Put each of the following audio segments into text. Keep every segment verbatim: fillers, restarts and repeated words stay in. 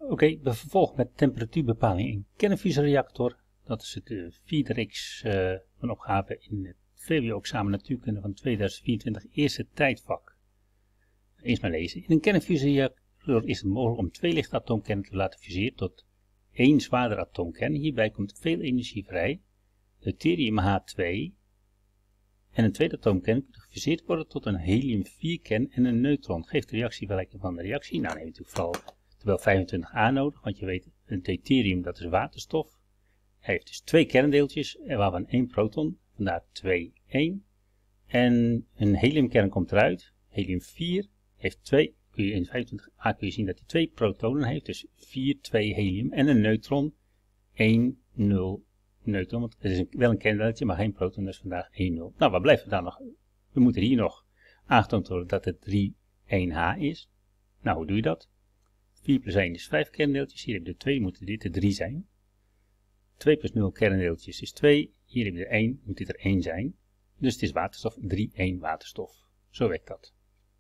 Oké, okay, we vervolgen met temperatuurbepaling in kernfusiereactor. Dat is het uh, vierde reeks uh, van opgave in het V W O-examen natuurkunde van tweeduizend vierentwintig, eerste tijdvak. Eerst maar lezen. In een kernfusiereactor is het mogelijk om twee lichte atoomkernen te laten fuseren tot één zwaardere atoomkern. Hierbij komt veel energie vrij. Deuterium H twee en een tweede atoomkern kan gefuseerd worden tot een helium vier kern en een neutron. Geeft de reactievergelijking van de reactie. Nou, dan heb je natuurlijk vooral terwijl vijfentwintig A nodig, want je weet, een deuterium dat is waterstof. Hij heeft dus twee kerndeeltjes, waarvan één proton, vandaar twee, één. En een heliumkern komt eruit, helium vier, heeft twee, kun je in vijfentwintig A kun je zien dat hij twee protonen heeft, dus vier, twee helium. En een neutron, één, nul neutron, want het is een, wel een kerndeeltje, maar geen proton, dus vandaar één, nul. Nou, wat blijft er dan nog? We moeten hier nog aangetoond worden dat het drie, één H is. Nou, hoe doe je dat? vier plus één is vijf kerndeeltjes, hier heb je er twee, moeten dit er drie zijn. twee plus nul kerndeeltjes is twee, hier heb je er één, moet dit er één zijn. Dus het is waterstof, drie, één waterstof. Zo werkt dat.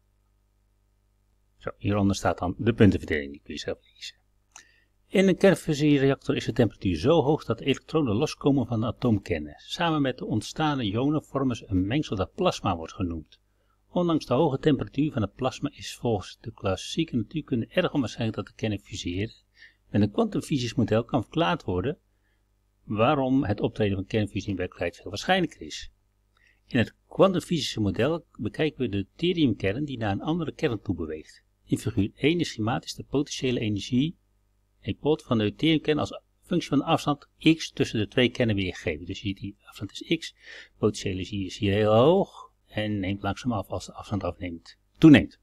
Zo, hieronder staat dan de puntenverdeling, die kun je zelf lezen. In een kernfusiereactor is de temperatuur zo hoog dat de elektronen loskomen van de atoomkernen. Samen met de ontstane ionen vormen ze een mengsel dat plasma wordt genoemd. Ondanks de hoge temperatuur van het plasma is volgens de klassieke natuurkunde erg onwaarschijnlijk dat de kernen fuseren. Met een kwantumfysisch kan verklaard worden waarom het optreden van kernfusie in werkelijkheid veel waarschijnlijker is. In het kwantumfysische model bekijken we de deuteriumkern die naar een andere kern toe beweegt. In figuur één is schematisch de potentiële energie epot van de deuteriumkern als functie van de afstand x tussen de twee kernen weergegeven. Dus je ziet die afstand is x, potentiële energie is hier heel hoog. En neemt langzaam af als de afstand afneemt, toeneemt.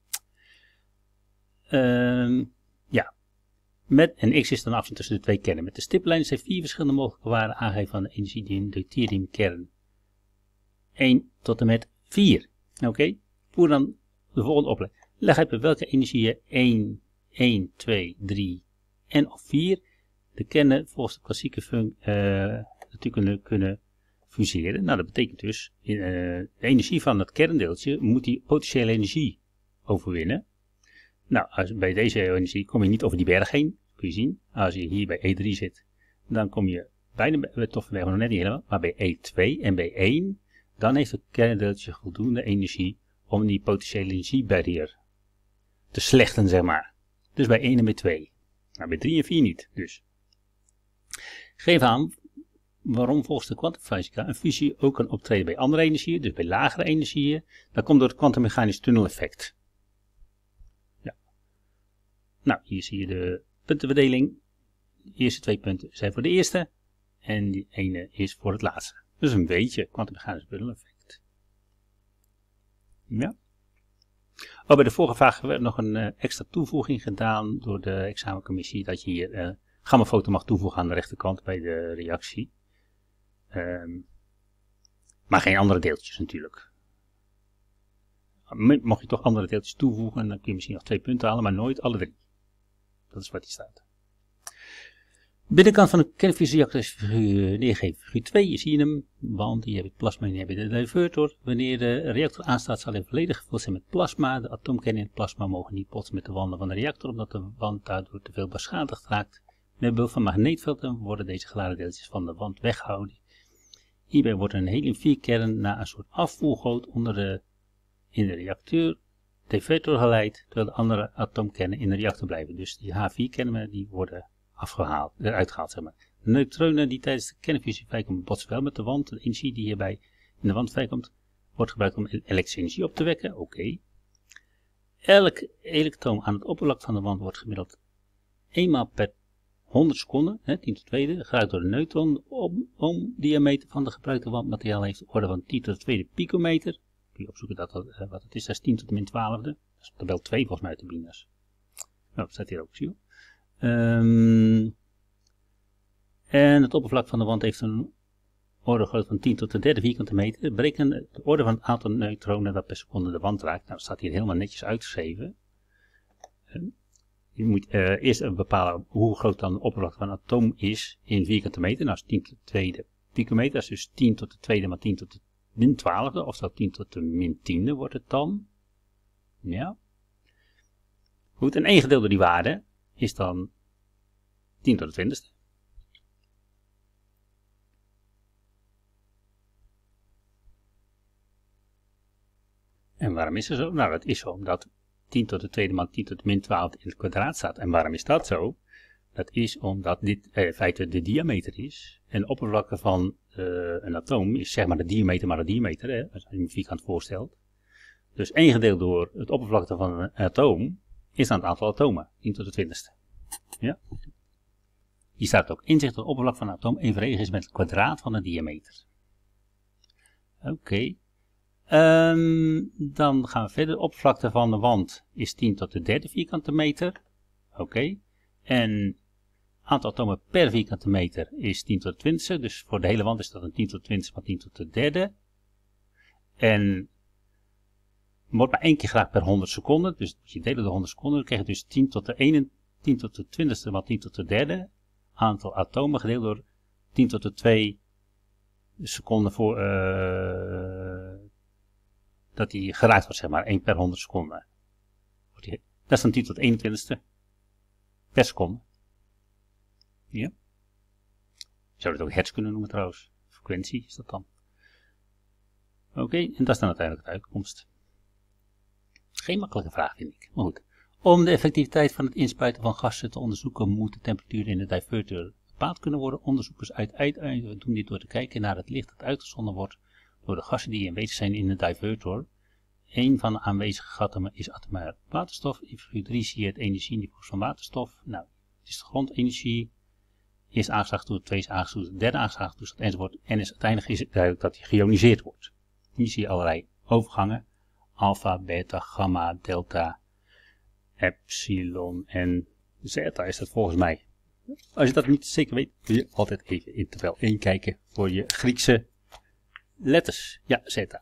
Uh, ja. Met, en x is dan de afstand tussen de twee kernen. Met de stippellijn zijn vier verschillende mogelijke waarden aangegeven van de energie die in de deuteriumkern. één tot en met vier. Oké. Okay. Voer dan de volgende opleiding. Leg uit welke energie je één, één, twee, drie en of vier de kernen volgens de klassieke fun uh, natuurkunde kunnen fuseren. Nou, dat betekent dus, uh, de energie van het kerndeeltje moet die potentiële energie overwinnen. Nou, als, bij deze energie kom je niet over die berg heen, kun je zien. Als je hier bij E drie zit, dan kom je bijna bij de toffe nog net niet helemaal, maar bij E twee en bij één, dan heeft het kerndeeltje voldoende energie om die potentiële energiebarrière te slechten, zeg maar. Dus bij één en bij twee. Nou, bij drie en vier niet, dus. Geef aan waarom volgens de kwantumfysica een fusie ook kan optreden bij andere energieën, dus bij lagere energieën. Dat komt door het kwantummechanisch tunneleffect. Ja. Nou, hier zie je de puntenverdeling. De eerste twee punten zijn voor de eerste en die ene is voor het laatste. Dus een beetje kwantummechanisch tunneleffect. Ja. Oh, bij de vorige vraag werd nog een uh, extra toevoeging gedaan door de examencommissie dat je hier uh, gammafoto mag toevoegen aan de rechterkant bij de reactie. Um, maar geen andere deeltjes natuurlijk. Mocht je toch andere deeltjes toevoegen, dan kun je misschien nog twee punten halen, maar nooit alle drie. Dat is wat hier staat. Binnenkant van de kernfusiereactor is figuur neergegeven. Figuur twee, je ziet hem, want hier heb je het plasma en hier heb je de divertor. Wanneer de reactor aanstaat zal hij volledig gevuld zijn met plasma. De atoomkernen in het plasma mogen niet botsen met de wanden van de reactor, omdat de wand daardoor te veel beschadigd raakt. Met behulp van magneetvelden worden deze geladen deeltjes van de wand weggehouden. Hierbij wordt een helium vier kern naar een soort afvoergoot onder de, in de reacteur divertor geleid, terwijl de andere atoomkernen in de reactor blijven. Dus die H vier kernen die worden afgehaald, eruit gehaald, zeg maar. De neutronen die tijdens de kernfusie vrijkomen botsen wel met de wand. De energie die hierbij in de wand vrijkomt wordt gebruikt om elektrische energie op te wekken. Oké. Okay. Elk elektroon aan het oppervlak van de wand wordt gemiddeld eenmaal per honderd seconden, hè, tien tot de tweede, gebruikt door de neutron. De oomdiameter van de gebruikte wandmateriaal heeft de orde van tien tot de tweede picometer. Kun je opzoeken dat dat, uh, wat het is, dat is tien tot de min twaalfde. Dat is op tabel twee volgens mij uit de binas. Nou, dat staat hier ook, zie je. Um, en het oppervlak van de wand heeft een orde grootte van tien tot de derde vierkante meter. Bereken de orde van het aantal neutronen dat per seconde de wand raakt. Nou, dat staat hier helemaal netjes uitgeschreven. Um, je moet uh, eerst bepalen hoe groot dan het oppervlak van een atoom is in vierkante meter. Nou, is tien tot de tweede picometer. Dat is dus tien tot de tweede maar tien tot de min twaalfde. Of dat tien tot de min tiende wordt het dan. Ja. Goed, en één gedeeld door die waarde. is dan tien tot de twintigste. En waarom is het zo? Nou, dat is zo omdat tien tot de tweede maal tien tot de min twaalf in het kwadraat staat. En waarom is dat zo? Dat is omdat dit eh, in feite de diameter is. En de oppervlakte van uh, een atoom is zeg maar de diameter maar de diameter, hè, als je hem vierkant voorstelt. Dus één gedeeld door het oppervlakte van een atoom is dan het aantal atomen, tien tot de twintigste. Ja. Hier staat ook inzicht dat het oppervlak van een atoom evenredig is met het kwadraat van de diameter. Oké. Okay. Um, dan gaan we verder. De oppervlakte van de wand is tien tot de derde vierkante meter. Oké. Okay. En het aantal atomen per vierkante meter is tien tot de twintigste. Dus voor de hele wand is dat een tien tot de twintigste, maar tien tot de derde. En wordt maar één keer graag per honderd seconden. Dus als je delen door honderd seconden, dan krijg je dus tien tot de ene, tien tot de twintigste, maar tien tot de derde. Aantal atomen gedeeld door tien tot de twee seconden voor uh, dat die geraakt wordt, zeg maar, één per honderd seconden. Dat is dan tien tot de eenentwintigste per seconde. Ja. Je zou het ook hertz kunnen noemen trouwens. Frequentie is dat dan. Oké, okay, en dat is dan uiteindelijk de uitkomst. Geen makkelijke vraag, vind ik. Maar goed. Om de effectiviteit van het inspuiten van gassen te onderzoeken, moet de temperatuur in de divertor bepaald kunnen worden. Onderzoekers uiteindelijk doen dit door te kijken naar het licht dat uitgezonden wordt door de gassen die aanwezig zijn in de divertor. Een van de aanwezige gassen is atomair waterstof. In figuur drie zie je het energieniveau van waterstof. Nou, het is de grondenergie. Eerst aangeslagen toestand, twee is aangeslagen toestand, derde aangeslagen toestand enzovoort. En is uiteindelijk is het duidelijk dat hij geïoniseerd wordt. Hier zie je allerlei overgangen. Alpha, beta, gamma, delta, epsilon en zeta is dat volgens mij. Als je dat niet zeker weet, kun je altijd even in tabel één kijken voor je Griekse letters. Ja, zeta.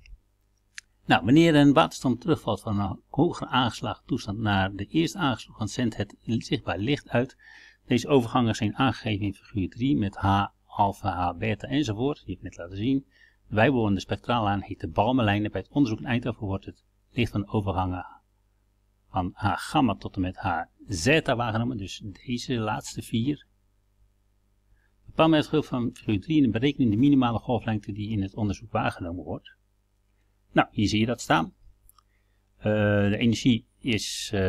Nou, wanneer een waterstand terugvalt van een hogere aangeslagen toestand naar de eerste aangeslagen, zendt het zichtbaar licht uit. Deze overgangen zijn aangegeven in figuur drie met H, alpha, H, beta enzovoort. Die heb ik net laten zien. De bijbehorende spectraallaan heet de Balmerlijnen. Bij het onderzoek in Eindhoven wordt het licht van de overgangen van H gamma tot en met H zeta waargenomen. Dus deze laatste vier. Bepaal met het geheel van figuur drie en berekening de minimale golflengte die in het onderzoek waargenomen wordt. Nou, hier zie je dat staan. Uh, de energie is uh,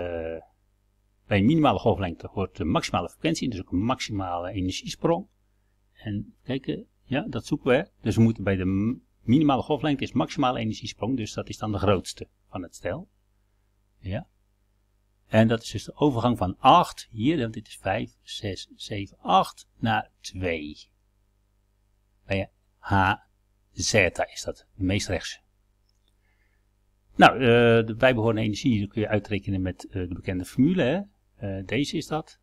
bij een minimale golflengte wordt de maximale frequentie, dus ook een maximale energiesprong. En kijken, ja, dat zoeken we. Dus we moeten bij de minimale golflengte is maximale energiesprong, dus dat is dan de grootste van het stel. Ja. En dat is dus de overgang van acht, hier, want dit is vijf, zes, zeven, acht, naar twee. Bij H zeta is dat, de meest rechtse. Nou, uh, de bijbehorende energie kun je uitrekenen met uh, de bekende formule. Hè? Uh, deze is dat.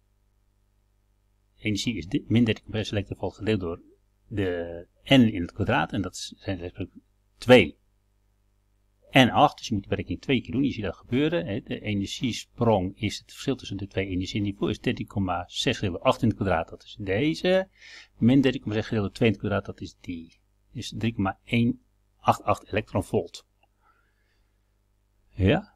Energie is min dertien komma zes elektrovolt gedeeld door de n in het kwadraat. En dat zijn twee en acht. Dus je moet de berekening twee keer doen. Je ziet dat gebeuren. Hè? De energiesprong is het verschil tussen de twee energieniveaus. Is dertien komma zes gedeeld door acht in het kwadraat. Dat is deze. Min dertien komma zes gedeeld door twee in het kwadraat. Dat is die. Dus drie komma honderdachtenachtig elektronvolt. Ja.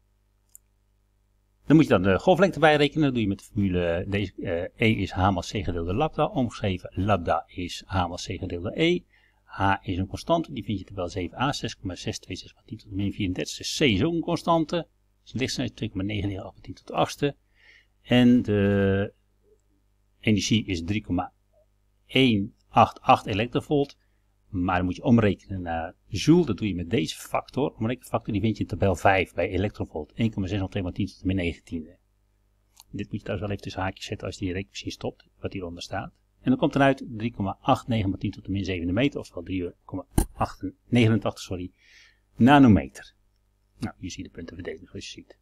Dan moet je dan de golflengte bijrekenen. Dat doe je met de formule. Deze, uh, E is H maal C gedeeld door lambda. Omgeschreven lambda is H maal C gedeeld door E. H is een constante. Die vind je tabel zeven a. zes komma zes twee zes tien tot de min vierendertig. Dus C is ook een constante. Dus lichtsnelheid twee komma negen negen acht tien tot de achtste. En de energie is drie komma honderdachtenachtig elektronvolt. Maar dan moet je omrekenen naar joule. Dat doe je met deze factor. Omrekenfactor die vind je in tabel vijf bij elektronvolt. één komma zeshonderdtwee tien tot de min negentiende. Dit moet je trouwens wel even tussen haakjes zetten als je die rekenmachine stopt. Wat hieronder staat. En dan komt eruit drie komma negenentachtig tien tot de min zevende meter. Oftewel drie komma negenentachtig sorry, nanometer. Nou, je ziet de punten verdelen zoals je ziet.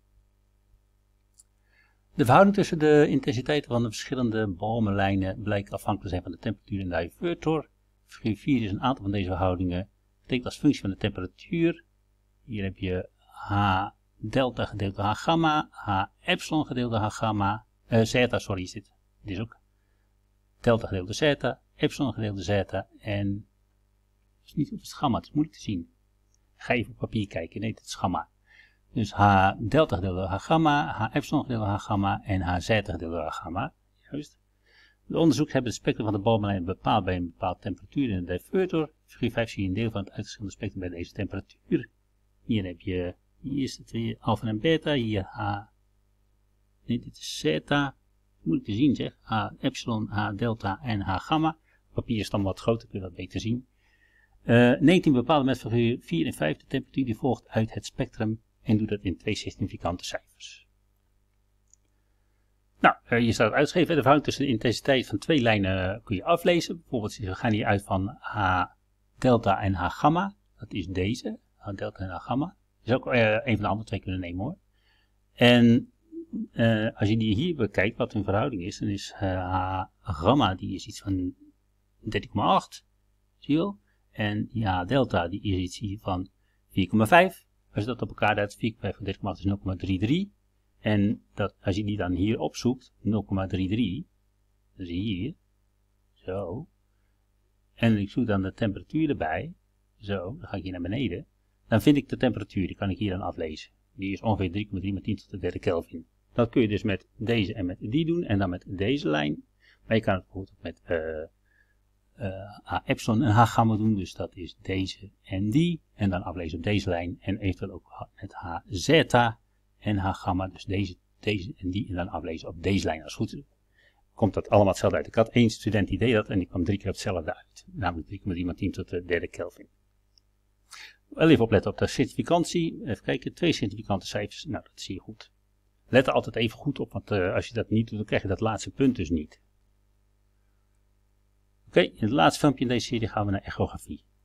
De verhouding tussen de intensiteiten van de verschillende Balmerlijnen blijkt afhankelijk te zijn van de temperatuur in de divertor. Figuur vier is een aantal van deze verhoudingen. Betekent als functie van de temperatuur. Hier heb je H delta gedeeld door H gamma, H epsilon gedeeld door H gamma, uh, zeta, sorry is dit. Dit is ook delta gedeeld door zeta, epsilon gedeeld door zeta en het is niet of het is gamma, het is moeilijk te zien. Ga even op papier kijken, nee het is gamma. Dus H delta gedeeld door H gamma, H epsilon gedeeld door H gamma en H zeta gedeeld door H gamma. Juist. De onderzoekers hebben het spectrum van de balmelijn bepaald bij een bepaalde temperatuur in de divertor. Figuur vijf zie je een deel van het uitgeschilde spectrum bij deze temperatuur. Hier heb je, hier is het weer alpha en beta, hier H, nee dit is zeta, moeilijk te zien zeg, H epsilon, H delta en H gamma. Papier is dan wat groter, kun je dat beter zien. Uh, negentien bepalen met figuur vier en vijf de temperatuur die volgt uit het spectrum en doet dat in twee significante cijfers. Nou, uh, hier staat het uitgeschreven, de verhouding tussen de intensiteit van twee lijnen kun je aflezen. Bijvoorbeeld, we gaan hier uit van H delta en H gamma, dat is deze, H delta en H gamma. Je zou ook uh, een van de andere twee kunnen nemen hoor. En uh, als je die hier bekijkt, wat hun verhouding is, dan is uh, H gamma, die is iets van dertien komma acht, zie je wel. En die H delta, die is iets hier van vier komma vijf. Als je dat op elkaar duidt, vier komma vijf van dertien komma acht is nul komma drieëndertig. En dat, als je die dan hier opzoekt, nul komma drieëndertig, dat is hier, zo. En ik zoek dan de temperatuur erbij, zo, dan ga ik hier naar beneden. Dan vind ik de temperatuur, die kan ik hier dan aflezen. Die is ongeveer drie komma drie met tien tot de derde Kelvin. Dat kun je dus met deze en met die doen, en dan met deze lijn. Maar je kan het bijvoorbeeld ook met uh, uh, H epsilon en H gamma doen, dus dat is deze en die. En dan aflezen op deze lijn, en eventueel ook met H zeta en H gamma, dus deze, deze en die, en dan aflezen op deze lijn. Als het goed is, komt dat allemaal hetzelfde uit. Ik had één student die deed dat, en die kwam drie keer op hetzelfde uit. Namelijk drie komma drie met tien tot de derde Kelvin. Wel even opletten op de certificantie. Even kijken, twee certificante cijfers. Nou, dat zie je goed. Let er altijd even goed op, want uh, als je dat niet doet, dan krijg je dat laatste punt dus niet. Oké, okay, in het laatste filmpje in deze serie gaan we naar echografie.